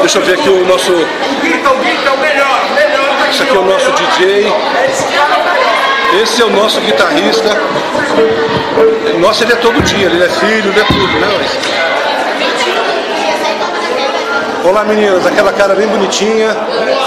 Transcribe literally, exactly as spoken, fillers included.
Deixa eu ver aqui o nosso... Esse aqui é o nosso D J. Esse é o nosso guitarrista. Nossa, ele é todo dia, ele é filho, ele é tudo, né? Olá meninas, aquela cara bem bonitinha.